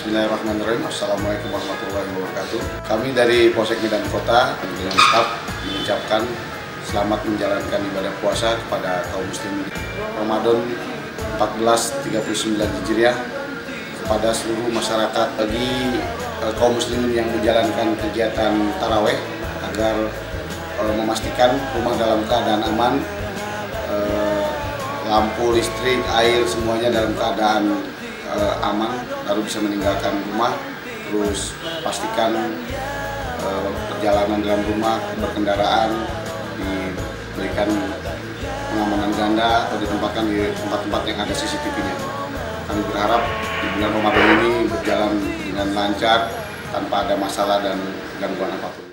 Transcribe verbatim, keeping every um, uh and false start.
Bismillahirrahmanirrahim. Assalamualaikum warahmatullahi wabarakatuh. Kami dari Polsek Medan Kota dengan staf mengucapkan selamat menjalankan ibadah puasa kepada kaum muslimin Ramadan seribu empat ratus tiga puluh sembilan Hijriah kepada seluruh masyarakat, bagi eh, kaum muslimin yang menjalankan kegiatan taraweh agar eh, memastikan rumah dalam keadaan aman, eh, lampu, listrik, air semuanya dalam keadaan eh, aman, baru bisa meninggalkan rumah. Terus pastikan eh, perjalanan dalam rumah, berkendaraan diberikan pengamanan ganda atau ditempatkan di tempat-tempat yang ada C C T V-nya. Kami berharap di bulan Ramadan ini berjalan dengan lancar tanpa ada masalah dan gangguan apapun.